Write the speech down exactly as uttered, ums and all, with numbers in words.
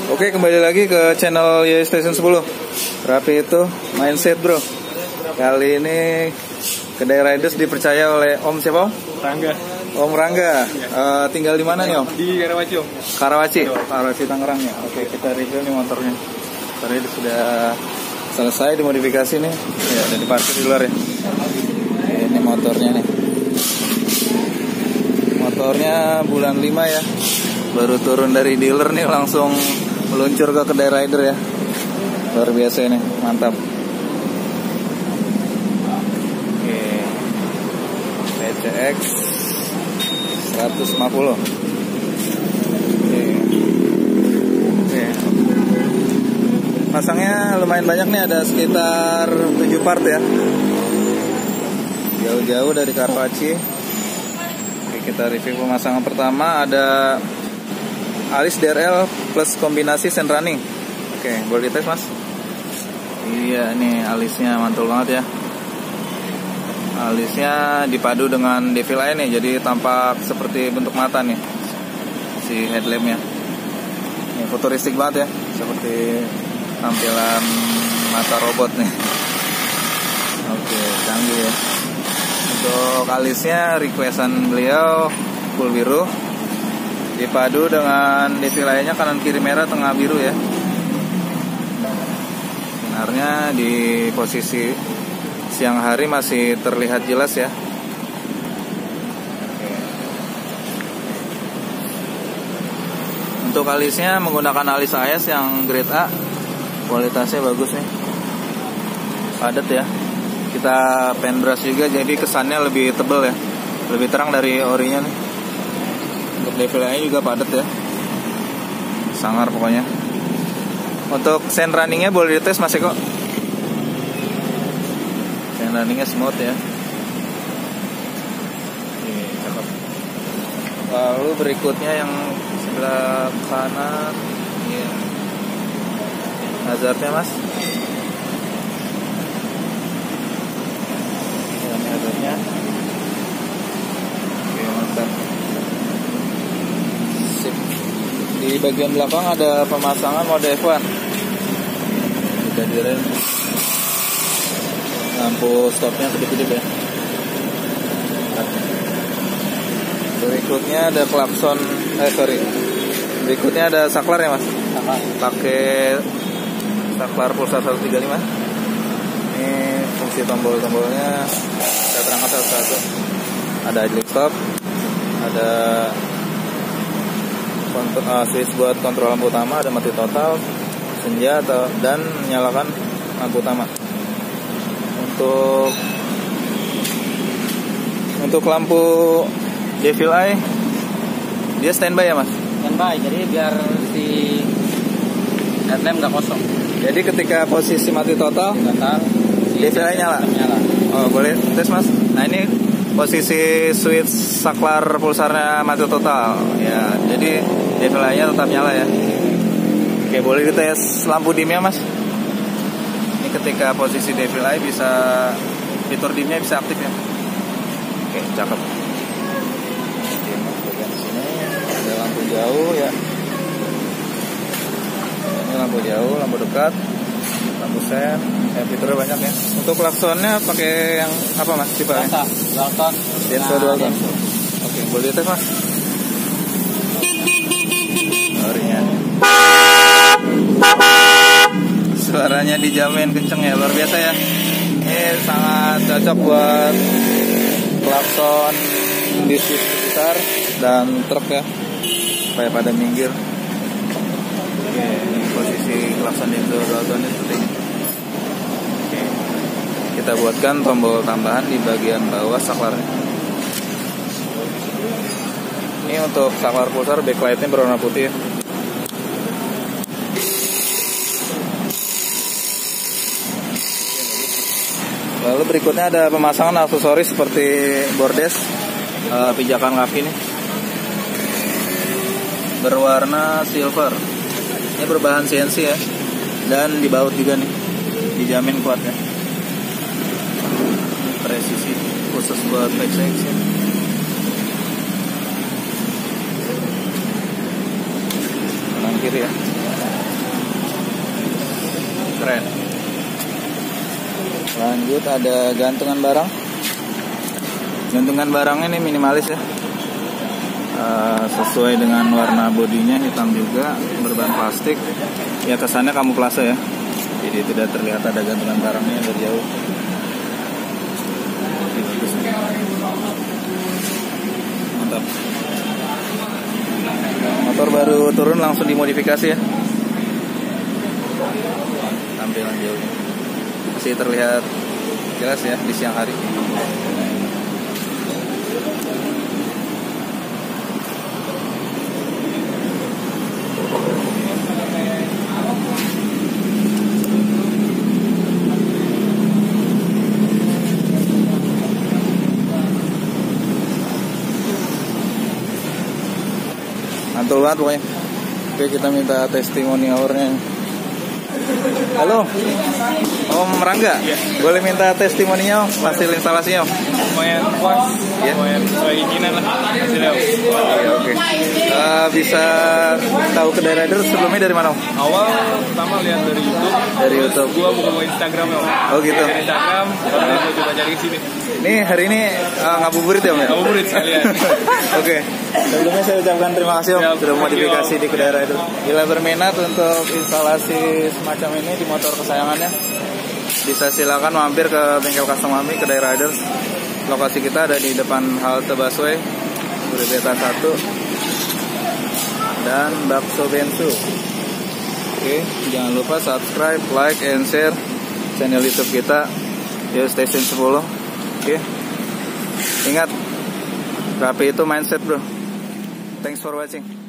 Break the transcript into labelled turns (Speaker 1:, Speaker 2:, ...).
Speaker 1: Oke, kembali lagi ke channel Y Station sepuluh. Rapi itu mindset, bro. Kali ini kedai riders dipercaya oleh Om siapa, Om?
Speaker 2: Rangga.
Speaker 1: Om Rangga. Uh, tinggal di mana nih, Om?
Speaker 2: Di Karawaci, Om.
Speaker 1: Karawaci. Karawaci Tangerang ya. Oke, kita review nih motornya. Tadi sudah selesai dimodifikasi nih. Ya, udah diparkir di luar ya. Ini motornya nih. Motornya bulan lima ya. Baru turun dari dealer nih, langsung meluncur ke kedai rider ya. Luar biasa ini, mantap. Oke, P C X seratus lima puluh. Oke. Oke. Pasangnya lumayan banyak nih, ada sekitar tujuh part ya. Jauh-jauh dari Karawaci. Oke, kita review pemasangan pertama. Ada alis D R L plus kombinasi sand running. Oke, boleh dites, Mas? Iya, nih alisnya mantul banget ya. Alisnya dipadu dengan devil eye nih, jadi tampak seperti bentuk mata nih si headlampnya. Ini futuristik banget ya, seperti tampilan mata robot nih. Oke, canggih ya. Untuk alisnya requestan beliau full biru, dipadu dengan devil eye-nya kanan kiri merah, tengah biru ya. Sinarnya di posisi siang hari masih terlihat jelas ya. Untuk alisnya menggunakan alis A S yang grade A, kualitasnya bagus nih, padat ya. Kita pen brush juga, jadi kesannya lebih tebal ya, lebih terang dari orinya nih. Untuk devil eye juga padat ya, sangar pokoknya. Untuk sand runningnya boleh dites, Mas Eko. Sand runningnya smooth ya. Oke, cakep. Lalu berikutnya yang sebelah kanan, ya. Hazardnya, Mas. Ya, ini hazardnya. Oke, mantap. Di bagian belakang ada pemasangan mode F satu. Kita direm. Lampu stopnya kedip-kedip ya. Berikutnya ada klakson, eh sorry. Berikutnya ada saklar ya, Mas. Saklar. Pakai saklar pulsar seratus tiga puluh lima. Ini fungsi tombol-tombolnya saya terangkat satu-satu. Ada idling stop, ada Kontrol, uh, switch buat kontrol lampu utama, ada mati total, senja atau dan menyalakan lampu utama. Untuk untuk lampu devil eye dia standby ya, Mas?
Speaker 2: Standby, jadi biar si headlamp nggak kosong.
Speaker 1: Jadi ketika posisi mati total,
Speaker 2: total si
Speaker 1: devil eye nyala.
Speaker 2: nyala.
Speaker 1: Oh, boleh tes, Mas? Nah, ini posisi switch saklar pulsarnya mati total ya, jadi devil eye-nya tetap nyala ya. Oke, boleh dites lampu dimnya, Mas? Ini ketika posisi devil eye bisa, fitur dimnya bisa aktif ya. Oke, cakep. Oke, bagian sini ada lampu jauh ya. Ini lampu jauh, lampu dekat, lampu sen, ya, fiturnya banyak ya. Untuk klaksonnya pakai yang apa, Mas? Tipe ya?
Speaker 2: Dalton.
Speaker 1: Denso dua kan. Oke, boleh dites, Mas? Suaranya. Suaranya dijamin kenceng ya, luar biasa ya. Ini sangat cocok buat klakson bis besar dan truk ya, supaya pada minggir. Oke, ini posisi klakson Denso Dalton ini seperti ini. Oke, kita buatkan tombol tambahan di bagian bawah saklarnya. Ini untuk saklar pulsar, backlightnya berwarna putih ya. Lalu berikutnya ada pemasangan aksesoris seperti bordes, uh, pijakan kaki nih, berwarna silver. Ini berbahan C N C ya, dan dibaut juga nih, dijamin kuat ya. Presisi khusus buat P C X ya. Kanan kiri ya.
Speaker 2: Keren.
Speaker 1: Lanjut ada gantungan barang. Gantungan barangnya ini minimalis ya. Uh, sesuai dengan warna bodinya, hitam juga, berbahan plastik. Di atasannya kamuflase ya. Jadi tidak terlihat ada gantungan barangnya dari jauh. Mantap. Motor baru turun langsung dimodifikasi ya. Tampilan jauhnya masih terlihat jelas ya di siang hari. Mantul banget pokoknya. Oke, kita minta testimoni hournya. Halo, Om Rangga, ya. Boleh minta testimoninya Om, hasil instalasinya Om?
Speaker 2: Lumayan puas, ya? Lumayan sesuai keinginan lah hasilnya.
Speaker 1: Oke, oke. Uh, bisa tahu kedai rider sebelumnya dari mana Om?
Speaker 2: Awal pertama lihat dari YouTube.
Speaker 1: Dari YouTube.
Speaker 2: Gua buka buka Instagram ya Om.
Speaker 1: Oh gitu.
Speaker 2: Dari Instagram, baru gua coba cari sini.
Speaker 1: Ini hari ini uh, ngabuburit ya Om ya?
Speaker 2: Ngabuburit sekalian.
Speaker 1: Oke. Sebelumnya saya ucapkan terima kasih Om sudah modifikasi di kedai rider. Bila berminat untuk instalasi semacam ini di motor kesayangannya, bisa silakan mampir ke bengkel custom kami, kedai Riders. Lokasi kita ada di depan halte busway Puri Beta satu dan Bakso Bensu. Oke, jangan lupa subscribe, like, and share channel YouTube kita Yo Station sepuluh. Oke, ingat, rapi itu mindset bro. Thanks for watching.